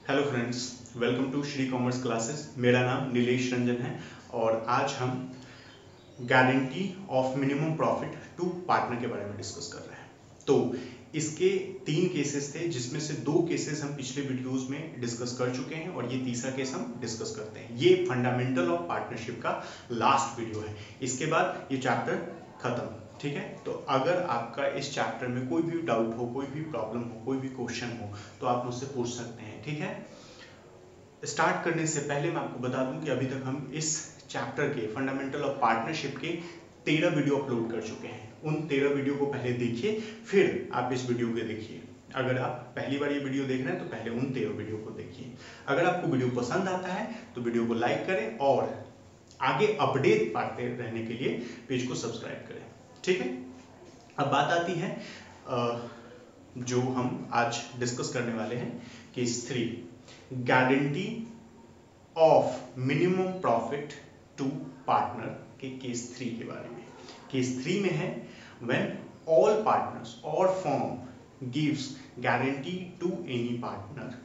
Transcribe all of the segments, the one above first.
Hello friends, welcome to Shri commerce classes. मेरा नाम नीलेश रंजन है और आज हम guarantee of minimum profit to partner के बारे में डिस्कस कर रहे हैं। तो इसके 3 केसेस थे, जिसमें से 2 केसेस हम पिछले वीडियोस में डिस्कस कर चुके हैं और ये तीसरा केस हम डिस्कस करते हैं। ये फंडामेंटल ऑफ पार्टनरशिप का लास्ट वीडियो है। इसके बाद ये चैप्टर खत्म, ठीक है। तो अगर आपका इस चैप्टर में कोई भी डाउट हो, कोई भी प्रॉब्लम हो, कोई भी क्वेश्चन हो तो आप मुझसे पूछ सकते हैं, ठीक है। स्टार्ट करने से पहले मैं आपको बता दूं कि अभी तक हम इस चैप्टर के फंडामेंटल ऑफ पार्टनरशिप के 13 वीडियो अपलोड कर चुके हैं। उन 13 वीडियो को पहले देखिए, फिर आप इस वीडियो को देखिए। अगर आप पहली बार ये वीडियो देख रहे हैं तो पहले उन 13 वीडियो को देखिए। अगर आपको वीडियो पसंद आता है तो वीडियो को लाइक करें और आगे अपडेट पाते रहने के लिए पेज को सब्सक्राइब करें, ठीक है। अब बात आती है जो हम आज डिस्कस करने वाले हैं, case 3, guarantee of minimum profit to partner के केस 3 के बारे में। केस 3 में है व्हेन ऑल पार्टनर्स और firm gives guarantee to any partner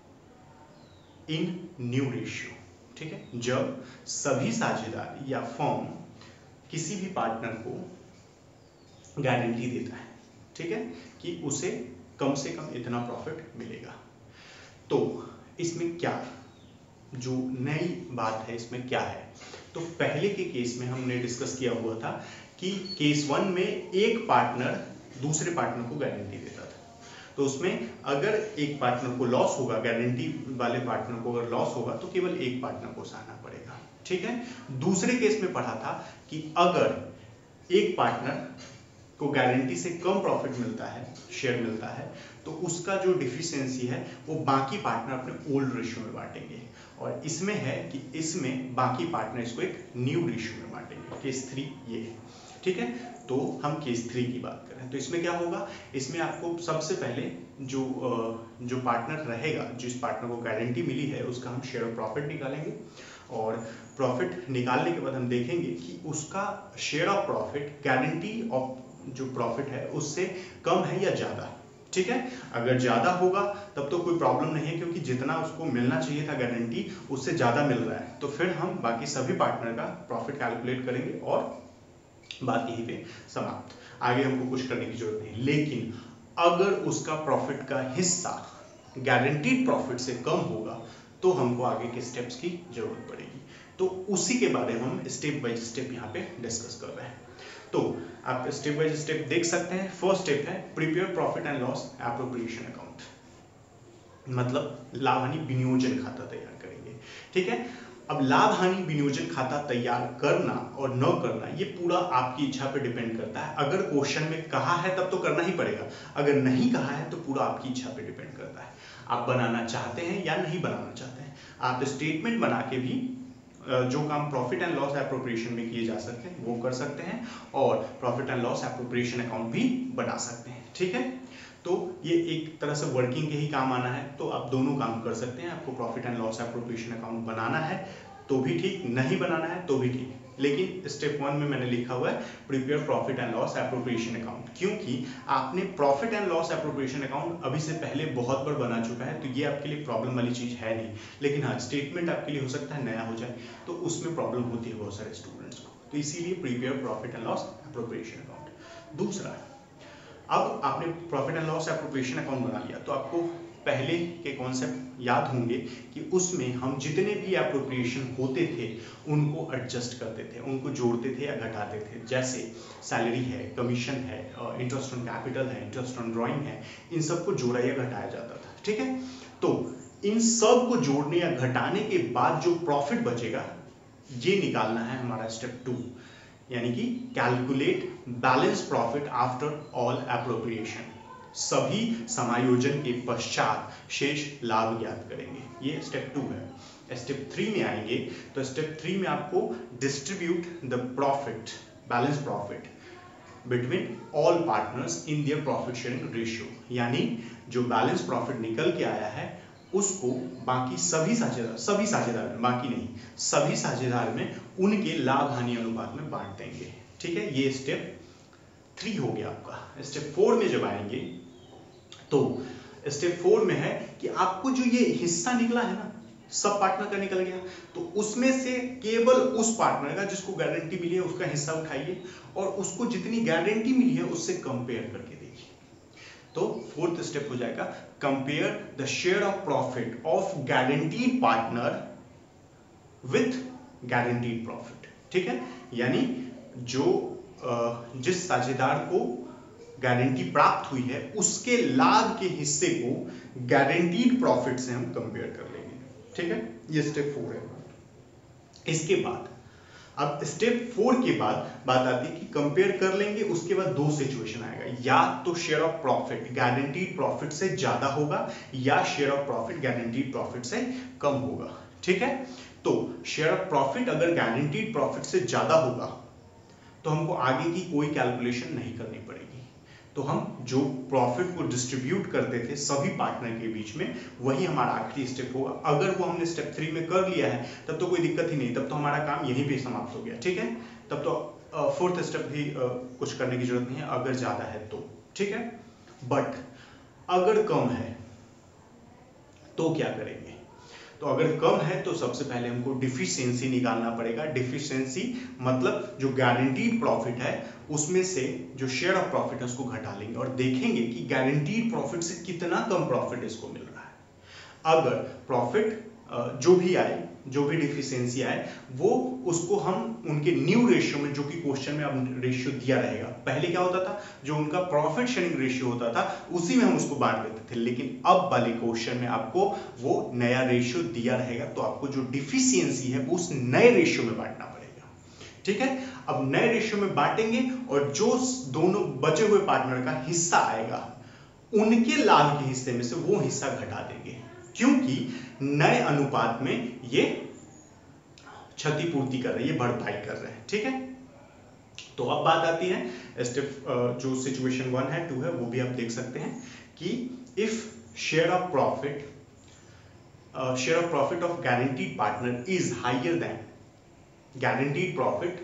in new ratio, ठीक है। जब सभी साझेदार या फर्म किसी भी पार्टनर को गारंटी देता है, ठीक है, कि उसे कम से कम इतना प्रॉफिट मिलेगा। तो इसमें क्या जो नई बात है, इसमें क्या है? तो पहले के केस में हमने डिस्कस किया हुआ था कि केस 1 में एक पार्टनर दूसरे पार्टनर को गारंटी देता था। तो उसमें अगर एक पार्टनर को लॉस होगा, गारंटी वाले पार्टनर को अगर लॉस होगा तो केवल एक पार्टनर को सहना पड़ेगा, ठीक है। दूसरे केस में पढ़ा था कि अगर एक पार्टनर को गारंटी से कम प्रॉफिट मिलता है, शेयर मिलता है, तो उसका जो डिफिशियंसी है वो बाकी पार्टनर अपने ओल्ड रेशियो में बांटेंगे। और इसमें है कि इसमें बाकी पार्टनर इसको एक न्यू रेशियो में बांटेंगे। केस 3 ये है, ठीक है। तो हम केस 3 की बात करें तो इसमें क्या होगा? इसमें आपको सबसे पहले जो पार्टनर रहेगा, जिस पार्टनर को गारंटी मिली है, उसका हम शेयर ऑफ प्रॉफिट निकालेंगे और प्रॉफिट निकालने के बाद हम देखेंगे कि उसका share of profit guarantee of जो प्रॉफिट है उससे कम है या ज्यादा, ठीक है। अगर ज्यादा होगा तब तो कोई प्रॉब्लम नहीं है, क्योंकि जितना उसको मिलना चाहिए था गारंटी उससे ज्यादा मिल रहा है, तो फिर हम बाकी सभी पार्टनर का प्रॉफिट कैलकुलेट करेंगे और बात यहीं पे समाप्त। आगे हमको कुछ करने की जरूरत नहीं। लेकिन अगर उसका प्रॉफिट का हिस्सा गारंटीड प्रॉफिट से कम होगा तो हमको आगे के स्टेप्स की जरूरत पड़ेगी। तो उसी के बारे में हम स्टेप बाय स्टेप यहाँ पे डिस्कस कर रहे हैं। तो आप स्टेप बाय स्टेप देख सकते हैं। फर्स्ट स्टेप है prepare profit and loss appropriation account, मतलब लाभ हानि विनियोजन खाता तैयार करेंगे, ठीक है। अब लाभ हानि विनियोजन खाता तैयार करना और न करना ये पूरा आपकी इच्छा पे डिपेंड करता है। अगर क्वेश्चन में कहा है तब तो करना ही पड़ेगा, अगर नहीं कहा है तो पूरा आपकी इच्छा पे डिपेंड करता है। आप बनाना चाहते हैं या नहीं बनाना चाहते हैं। आप स्टेटमेंट बना के भी जो काम प्रॉफिट एंड लॉस एप्रोप्रिएशन में किए जा सकते हैं वो कर सकते हैं और profit and loss appropriation account भी बना सकते हैं, ठीक है। तो ये एक तरह से वर्किंग के ही काम आना है, तो आप दोनों काम कर सकते हैं। आपको profit and loss appropriation account बनाना है तो भी ठीक, नहीं बनाना है तो भी ठीक। लेकिन स्टेप 1 में मैंने लिखा हुआ है prepare profit and loss appropriation account, क्योंकि आपने profit and loss appropriation account अभी से पहले बहुत बार बना चुका है, तो ये आपके लिए प्रॉब्लम वाली चीज है नहीं। लेकिन हाँ, स्टेटमेंट आपके लिए हो सकता है नया हो जाए, तो उसमें प्रॉब्लम होती है बहुत सारे स्टूडेंट्स को, तो इसीलिए prepare profit and loss appropriation account. दूसरा, अब आपने profit and loss appropriation account बना लिया तो आपको पहले के कॉन्सेप्ट याद होंगे कि उसमें हम जितने भी एप्रोप्रिएशन होते थे उनको एडजस्ट करते थे, उनको जोड़ते थे या घटाते थे। जैसे सैलरी है, कमीशन है, इंटरेस्ट ऑन कैपिटल है, इंटरेस्ट ऑन ड्राइंग है, इन सबको जोड़ा या घटाया जाता था, ठीक है। तो इन सब को जोड़ने या घटाने के बाद जो प्रॉफिट बचेगा ये निकालना है हमारा स्टेप 2, यानी कि calculate balance profit after all appropriation. सभी समायोजन के पश्चात शेष लाभ ज्ञात करेंगे। ये स्टेप 2 है। स्टेप 3 में आएंगे तो स्टेप 3 में आपको distribute the profit, balance profit between all partners in their profit sharing ratio, यानी जो बैलेंस प्रॉफिट निकल के आया है उसको बाकी सभी साझेदार में, बाकी नहीं, सभी साझेदार में उनके लाभ हानि अनुपात में बांट देंगे, ठीक है। ये स्टेप 3 हो गया आपका। स्टेप 4 में जब आएंगे तो स्टेप 4 में है कि आपको जो ये हिस्सा निकला है ना, सब पार्टनर का निकल गया, तो उसमें से केवल उस पार्टनर का जिसको गारंटी मिली है उसका हिस्सा उठाइए और उसको जितनी गारंटी मिली है उससे कंपेयर करके देखिए। तो फोर्थ स्टेप हो जाएगा compare the share of profit of guaranteed partner with guaranteed profit. ठीक है, यानी जो जिस साझेदार को गारंटी प्राप्त हुई है उसके लाभ के हिस्से को गारंटीड प्रॉफिट से हम कंपेयर कर लेंगे। ठीक है, ये स्टेप 4 है। इसके बाद अब स्टेप 4 के बाद बात आती है कि कंपेयर कर लेंगे, उसके बाद दो सिचुएशन आएगा, या तो share of profit guaranteed profit से ज्यादा होगा या share of profit guaranteed profit से कम होगा। ठीक है, तो शेयर ऑफ प्रॉफिट अगर गारंटीड प्रॉफिट से ज्यादा होगा तो हमको आगे की कोई कैलकुलेशन नहीं करनी पड़ेगी, तो हम जो प्रॉफिट को डिस्ट्रीब्यूट करते थे सभी पार्टनर के बीच में वही हमारा आखिरी स्टेप होगा। अगर वो हमने स्टेप 3 में कर लिया है तब तो कोई दिक्कत ही नहीं, तब तो हमारा काम यहीं पे समाप्त हो गया। ठीक है, तब तो फोर्थ स्टेप भी कुछ करने की जरूरत नहीं है अगर ज्यादा है तो। ठीक है, बट अगर कम है तो क्या करेंगे? तो अगर कम है तो सबसे पहले हमको डिफिशियंसी निकालना पड़ेगा। डिफिशियंसी मतलब जो गारंटीड प्रॉफिट है उसमें से जो शेयर ऑफ प्रॉफिट है उसको घटा लेंगे और देखेंगे कि गारंटीड प्रॉफिट से कितना कम प्रॉफिट इसको मिल रहा है। अगर प्रॉफिट जो भी आए, जो भी डिफिशियंसी आए, वो उसको हम उनके न्यू रेशियो में, जो कि क्वेश्चन में अब रेशियो दिया रहेगा, पहले क्या होता था जो उनका प्रॉफिट शेयरिंग रेशियो होता था उसी में हम उसको बांट देते थे, लेकिन अब वाले क्वेश्चन में आपको वो नया रेशियो दिया रहेगा, तो आपको जो डिफिशियंसी है वो उस नए रेशियो में बांटना पड़ेगा। ठीक है, अब नए रेशियो में बांटेंगे और जो दोनों बचे हुए पार्टनर का हिस्सा आएगा उनके लाभ के हिस्से में से वो हिस्सा घटा देंगे, क्योंकि नए अनुपात में ये क्षतिपूर्ति कर रहे हैं, ये भरपाई कर रहे हैं। ठीक है, तो अब बात आती है स्टेप जो सिचुएशन 1 है 2 है वो भी आप देख सकते हैं कि if share of profit of guaranteed partner is higher than guaranteed profit,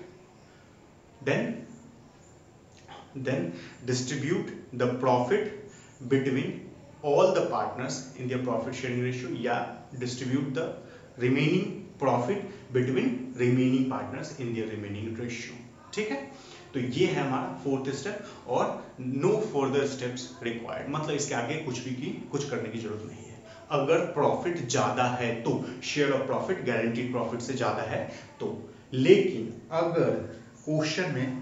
then distribute the profit between all the partners in their profit sharing ratio, या distribute the remaining profit between remaining partners in their remaining ratio। ठीक है, तो ये है हमारा fourth step और no further steps required, मतलब इसके आगे कुछ करने की जरूरत नहीं है। अगर प्रॉफिट ज्यादा है तो share of profit guaranteed profit से ज्यादा है तो, लेकिन अगर क्वेश्चन में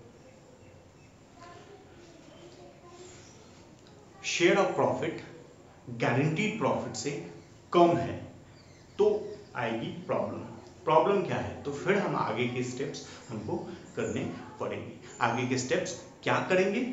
share of profit guaranteed profit से कम है तो आएगी प्रॉब्लम क्या है? तो फिर हम आगे के स्टेप्स हमको करने पड़ेंगे। आगे के स्टेप्स क्या करेंगे?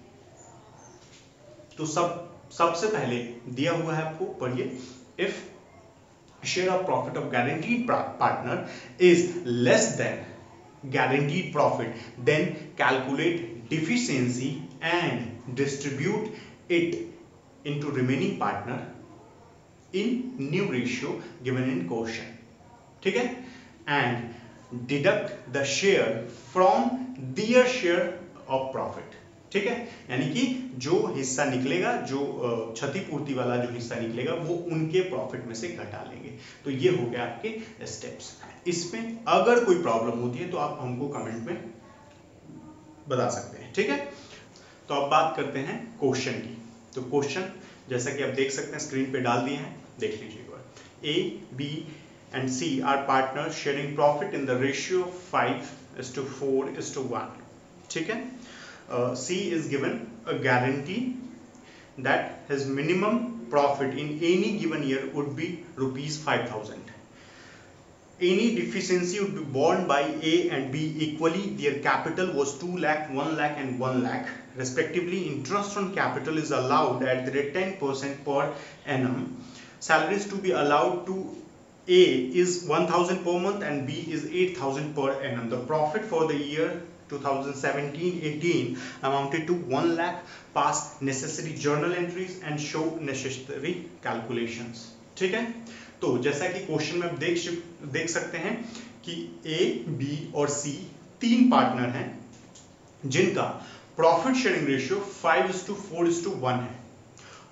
तो सबसे पहले दिया हुआ है आपको, पढ़िए। If share of profit of guaranteed partner is less than guaranteed profit, then calculate deficiency and distribute it into remaining partner in new ratio given in question। ठीक है, and deduct the share from their share of profit। ठीक है, यानी कि जो हिस्सा निकलेगा, जो क्षतिपूर्ति वाला जो हिस्सा निकलेगा वो उनके प्रॉफिट में से घटा लेंगे। तो ये हो गया आपके स्टेप्स। इसमें अगर कोई प्रॉब्लम होती है तो आप हमको कमेंट में बता सकते हैं। ठीक है, तो अब बात करते हैं क्वेश्चन की। तो क्वेश्चन जैसा कि आप देख सकते हैं स्क्रीन पे डाल दिए हैं, देख लीजिए एक बार। A, B and C are partners sharing profit in the ratio 5:4:1। ठीक है, C is given a guarantee that his minimum profit in any given year would be ₹5,000। Any deficiency would be borne by A and B equally. Their capital was 2 lakh, 1 lakh and 1 lakh respectively. Interest on capital is allowed at the rate 10% per annum. Salaries to be allowed to A is 1,000 per month and B is 8,000 per annum. The profit for the year 2017-18 amounted to 1 lakh. Pass necessary journal entries and show necessary calculations। ठीक है, तो जैसा कि question में आप देख सकते हैं कि ए, बी और सी तीन पार्टनर हैं जिनका प्रॉफिट शेयरिंग रेशियो 5:4:1 है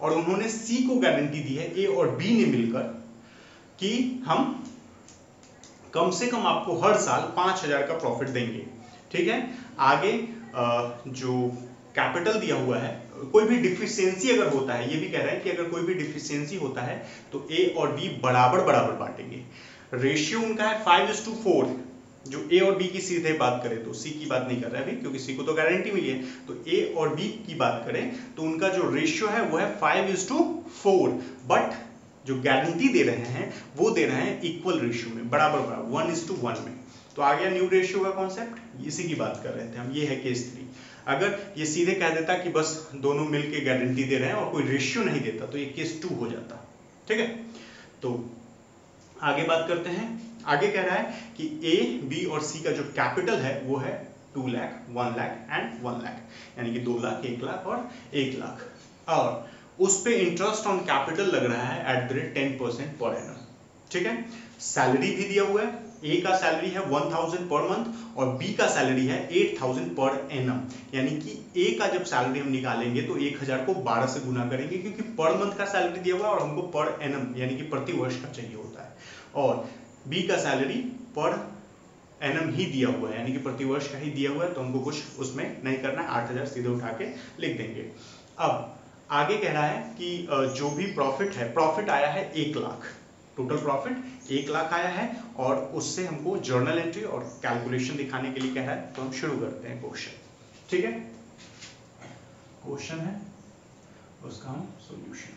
और उन्होंने सी को गारंटी दी है, ए और बी ने मिलकर, कि हम कम से कम आपको हर साल 5,000 का प्रॉफिट देंगे। ठीक है, आगे जो कैपिटल दिया हुआ है, कोई भी डिफिशियंसी अगर होता है, ये भी कह रहा है कि अगर कोई भी डिफिशियंसी होता है तो ए और बी बराबर बराबर बांटेंगे। रेशियो उनका है 5:4। जो ए और बी की सीधे बात करें तो, सी की बात नहीं कर रहा है अभी क्योंकि सी को तो गारंटी मिली है, तो ए और बी की बात करें तो उनका जो रेशियो है वो है 5:4, बट जो गारंटी दे रहे हैं वो दे रहे हैं इक्वल रेशियो में, बराबर बराबर 1:1 में। तो आ गया न्यू रेशियो का कॉन्सेप्ट, इसी की बात कर रहे थे हम। ये है केस 3। अगर ये सीधे कह देता कि बस दोनों मिलके गारंटी दे रहे हैं और कोई रेशियो नहीं देता तो ये केस 2 हो जाता। ठीक है, तो आगे बात करते हैं। आगे कह रहा है कि ए, बी और सी का जो कैपिटल है वो है 2 लाख, 1 लाख एंड 1 लाख, यानी कि 2 लाख, 1 लाख और 1 लाख, और उस पे इंटरेस्ट ऑन कैपिटल लग रहा है @10% पर एनम। ठीक है, सैलरी भी दिया हुआ है, ए का सैलरी है 1000 पर मंथ और बी का सैलरी है 8000 पर एनम, यानी कि ए का जब सैलरी हम निकालेंगे तो 1000 को 12 से गुना करेंगे, क्योंकि पर मंथ का सैलरी दिया हुआ है और हमको पर एनम यानी कि प्रति वर्ष का चाहिए होता है, और बी का सैलरी पर एनम ही दिया हुआ है यानी कि प्रति वर्ष का ही दिया हुआ है, तो हमको कुछ उसमें नहीं करना है, 8000 सीधे उठा के लिख देंगे। अब आगे कह रहा है कि जो भी प्रॉफिट है, प्रॉफिट आया है 1 लाख, टोटल प्रॉफिट 1 लाख आया है, और उससे हमको जर्नल एंट्री और कैलकुलेशन दिखाने के लिए कह रहा है। तो हम शुरू करते हैं क्वेश्चन। ठीक है, क्वेश्चन है उसका हम सॉल्यूशन।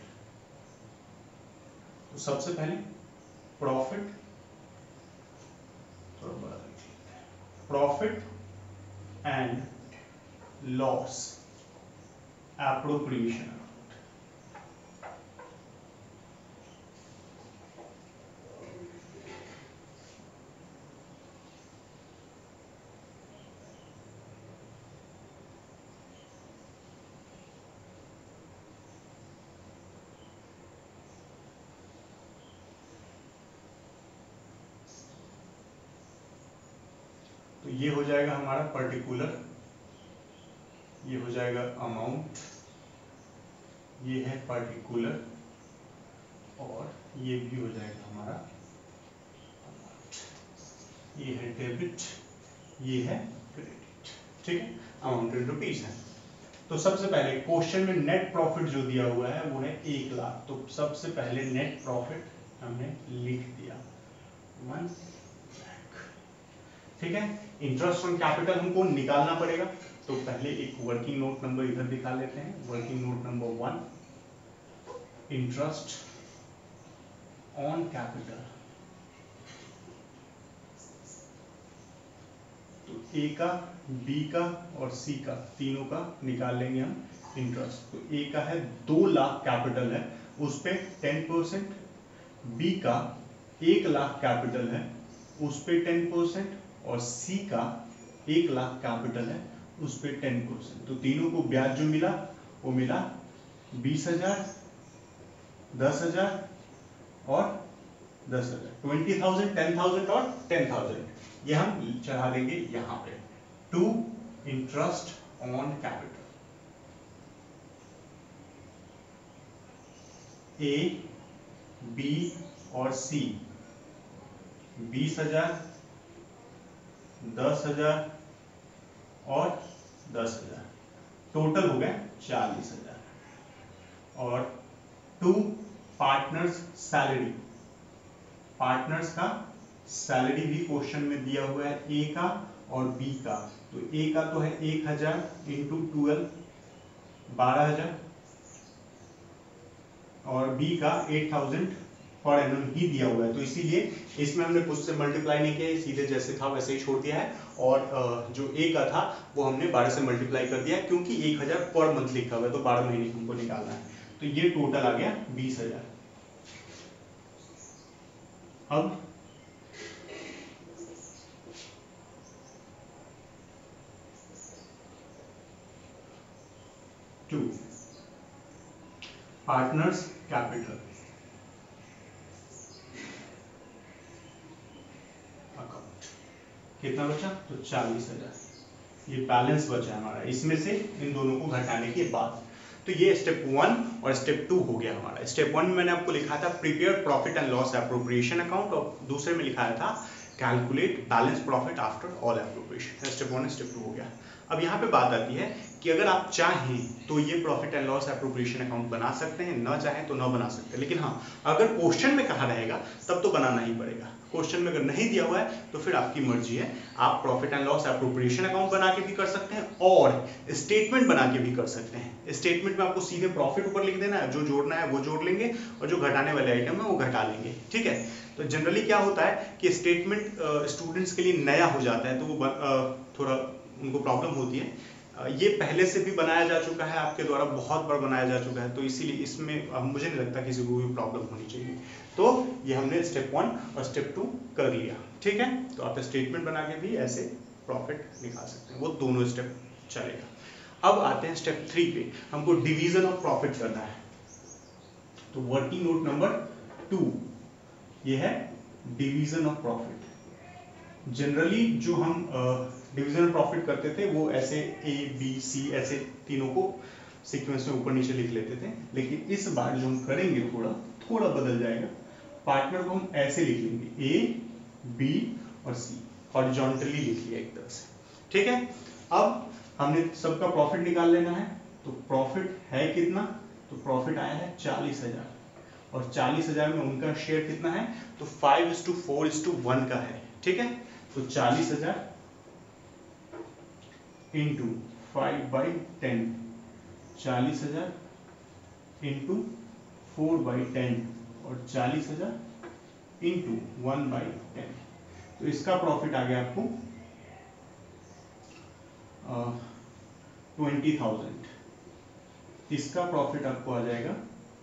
तो सबसे पहले profit, profit and loss appropriation. तो ये हो जाएगा हमारा पर्टिकुलर, ये हो जाएगा अमाउंट, ये है पर्टिकुलर, और ये भी हो जाएगा हमारा अमाउंट, ये है डेबिट, ये है क्रेडिट। ठीक है, अमाउंट इन रुपीज है। तो सबसे पहले क्वेश्चन में नेट प्रॉफिट जो दिया हुआ है वो है 1 लाख, तो सबसे पहले नेट प्रॉफिट हमने लिख दिया 1 लाख। ठीक है, इंटरेस्ट ऑन कैपिटल हमको निकालना पड़ेगा, तो पहले एक वर्किंग नोट नंबर इधर दिखा लेते हैं। Working note number 1, interest on capital. तो ए का, बी का और सी का, तीनों का निकाल लेंगे हम इंटरेस्ट। तो ए का है 2 लाख कैपिटल है, उस पे 10%, बी का 1 लाख कैपिटल है, उस पे 10%, और सी का 1 लाख कैपिटल है, उस पे 10%। तो तीनों को ब्याज जो मिला वो मिला 20,000, 10,000 और 10,000, 20,000, 10,000 और 10,000। ये हम चढ़ा देंगे यहां पे to interest on capital. A, B और सी 20,000, 10,000 और 10,000, टोटल हो गए 40,000। और टू पार्टनर्स सैलरी, पार्टनर्स का सैलरी भी क्वेश्चन में दिया हुआ है, ए का और बी का। तो ए का तो है 1,000 इंटू 12, 12,000, और बी का 8,000 पर एनम ही दिया हुआ है, तो इसीलिए इसमें हमने कुछ से मल्टीप्लाई नहीं किया, सीधे जैसे था वैसे ही छोड़ दिया है, और जो ए का था वो हमने 12 से मल्टीप्लाई कर दिया, क्योंकि 1,000 पर मंथ लिखा हुआ है तो 12 महीने हमको निकालना है, तो ये टोटल आ गया 20,000। अब टू पार्टनर्स कैपिटल अकाउंट, कितना बचा? तो 40,000। ये बैलेंस बचा हमारा, इसमें से इन दोनों को घटाने के बाद। तो ये स्टेप 1 और स्टेप 2 हो गया हमारा। स्टेप 1 में मैंने आपको लिखा था prepare profit and loss appropriation account, और दूसरे में लिखाया था calculate balance profit after all appropriation. Step 1 step 2 हो गया। अब यहाँ पे बात आती है कि अगर आप चाहें तो ये profit and loss appropriation account बना सकते हैं, ना चाहें तो ना बना सकते, लेकिन हाँ अगर क्वेश्चन में कहा रहेगा तब तो बनाना ही पड़ेगा। क्वेश्चन में अगर नहीं दिया हुआ है तो फिर आपकी मर्जी है, आप profit and loss appropriation account बना के भी कर सकते हैं और स्टेटमेंट बना के भी कर सकते हैं। स्टेटमेंट में आपको सीधे प्रॉफिट ऊपर लिख देना है, जो जोड़ना है वो जोड़ लेंगे और जो घटाने वाले आइटम है वो घटा लेंगे, ठीक है। तो जनरली क्या होता है कि स्टेटमेंट स्टूडेंट्स के लिए नया हो जाता है, तो वो थोड़ा उनको प्रॉब्लम होती है। ये पहले से भी बनाया जा चुका है, आपके द्वारा बहुत बार बनाया जा चुका है, तो इसीलिए इसमें मुझे नहीं लगता किसी को भी प्रॉब्लम होनी चाहिए। तो ये हमने स्टेप 1 और स्टेप 2 कर लिया, ठीक है। तो आप स्टेटमेंट बना के भी ऐसे प्रॉफिट निकाल सकते हैं, वो दोनों स्टेप चलेगा। अब आते हैं स्टेप 3 पे, हमको डिवीजन ऑफ प्रॉफिट करना है। तो वर्किंग नोट नंबर 2 ये है डिवीजन ऑफ प्रॉफिट। जनरली जो हम डिवीजन ऑफ प्रॉफिट करते थे वो ऐसे ए बी सी ऐसे तीनों को सीक्वेंस में ऊपर नीचे लिख लेते थे, लेकिन इस बार जो हम करेंगे थोड़ा बदल जाएगा। पार्टनर को हम ऐसे लिख लेंगे ए बी और सी, हॉरिजॉन्टली लिख लिया एक तरह से, ठीक है। अब हमने सबका प्रॉफिट निकाल लेना है, तो प्रॉफिट है कितना, तो प्रॉफिट आया है 40,000 और 40,000 में उनका शेयर कितना है, तो 5:4:1 का है, ठीक है। तो 40,000 इंटू 5/10, 40,000 इंटू 4/10 और 40,000 इंटू 1/10। तो इसका प्रॉफिट आ गया आपको 20,000। इसका प्रॉफिट आपको आ जाएगा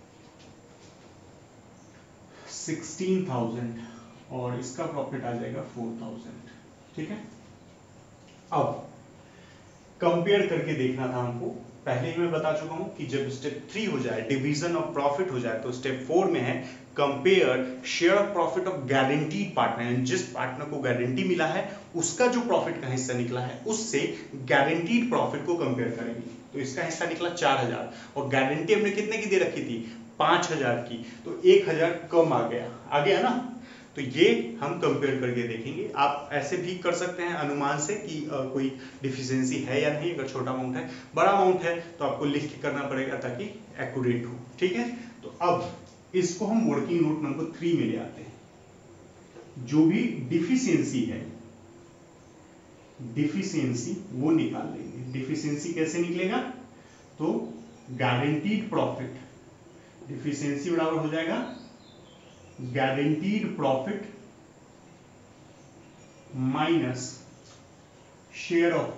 16,000 और इसका प्रॉफिट आ जाएगा 4,000, ठीक है। अब कंपेयर करके देखना था हमको, पहले ही मैं बता चुका हूं कि जब स्टेप 3 हो जाए, डिवीजन ऑफ प्रॉफिट हो जाए, तो स्टेप 4 में है compare share of profit of guaranteed partner. जिस पार्टनर को गारंटी मिला है उसका जो प्रॉफिट का हिस्सा निकला है उससे गारंटीड प्रॉफिट को कंपेयर करेंगे। तो इसका हिस्सा निकला 4,000 और गारंटी हमने कितने की दे रखी थी, 5,000 की, तो 1,000 कम आ गया ना। तो ये हम कंपेयर करके देखेंगे। आप ऐसे भी कर सकते हैं अनुमान से कि कोई डिफिशियंसी है या नहीं। अगर छोटा अमाउंट है, बड़ा अमाउंट है तो आपको लिख के करना पड़ेगा ताकि एक्यूरेट हो, ठीक है। तो अब इसको हम वर्किंग नोट नंबर 3 में ले आते हैं। जो भी डिफिशियंसी है, डिफिशियंसी वो निकाल लेंगे। डिफिशियंसी कैसे निकलेगा, तो गारंटीड प्रॉफिट, डिफिशियंसी बराबर हो जाएगा guaranteed profit minus share of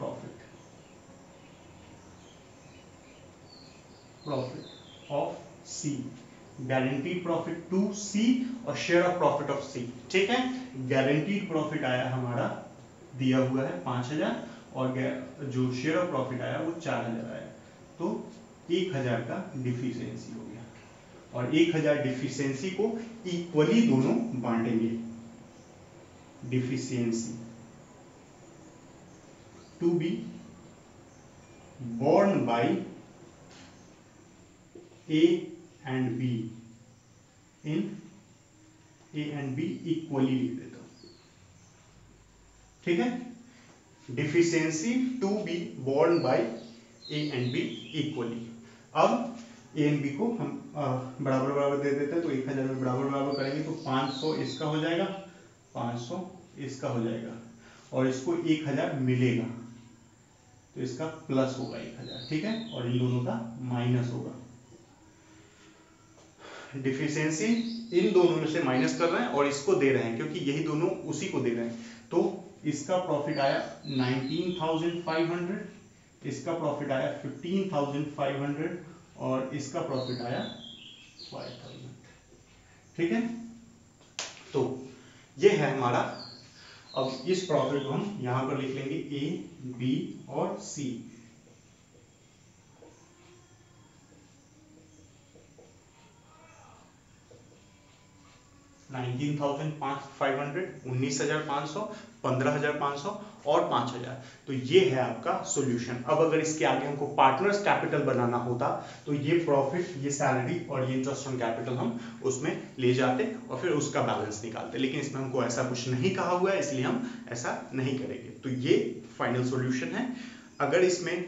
profit of C. Guaranteed profit to C और share of profit of C, ठीक है। गारंटीड प्रॉफिट आया हमारा, दिया हुआ है 5,000 और जो शेयर ऑफ प्रॉफिट आया वो 4,000 आया, तो 1,000 का डिफिशियंसी हो गया। और 1,000 डिफिशियंसी को इक्वली दोनों बांटेंगे। Deficiency to be borne by A and B in A and B equally लिख देता हूं, ठीक है। Deficiency to be borne by A and B equally। अब ए एंड बी को हम बराबर बराबर दे देते हैं, तो 1,000 में बराबर बराबर करेंगे तो 500 इसका हो जाएगा, 500 इसका हो जाएगा और इसको 1,000 मिलेगा तो इसका प्लस होगा 1,000, ठीक है, और इन दोनों का माइनस होगा। डिफिशियंसी इन दोनों में से माइनस कर रहे हैं और इसको दे रहे हैं क्योंकि यही दोनों उसी को दे रहे हैं। तो इसका प्रॉफिट आया 19,500, इसका प्रॉफिट आया 15,500 और इसका प्रॉफिट आया 5,000, ठीक है। तो ये है हमारा। अब इस प्रॉफिट को हम यहां पर लिख लेंगे ए बी और सी। 19,500, 19,500, 15,500 और 5,000। तो ये है आपका सॉल्यूशन। अब अगर इसके आगे हमको पार्टनर्स कैपिटल बनाना होता तो ये प्रॉफिट, ये सैलरी और ये इंटरेस्ट ऑन कैपिटल हम उसमें ले जाते और फिर उसका बैलेंस निकालते, लेकिन इसमें हमको ऐसा कुछ नहीं कहा हुआ है, इसलिए हम ऐसा नहीं करेंगे। तो ये फाइनल सॉल्यूशन है। अगर इसमें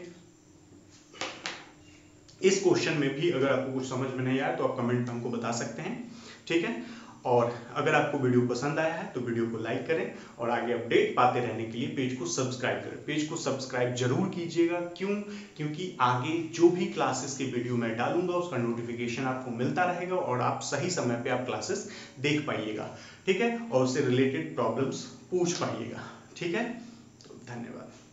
इस क्वेश्चन में भी अगर आपको कुछ समझ में नहीं आया तो आप कमेंट में हमको बता सकते हैं, ठीक है। और अगर आपको वीडियो पसंद आया है तो वीडियो को लाइक करें और आगे अपडेट पाते रहने के लिए पेज को सब्सक्राइब करें। पेज को सब्सक्राइब जरूर कीजिएगा। क्यों? क्योंकि आगे जो भी क्लासेस की वीडियो मैं डालूंगा उसका नोटिफिकेशन आपको मिलता रहेगा और आप सही समय पे आप क्लासेस देख पाइएगा, ठीक है, और उससे रिलेटेड प्रॉब्लम्स पूछ पाइएगा, ठीक है। तो धन्यवाद।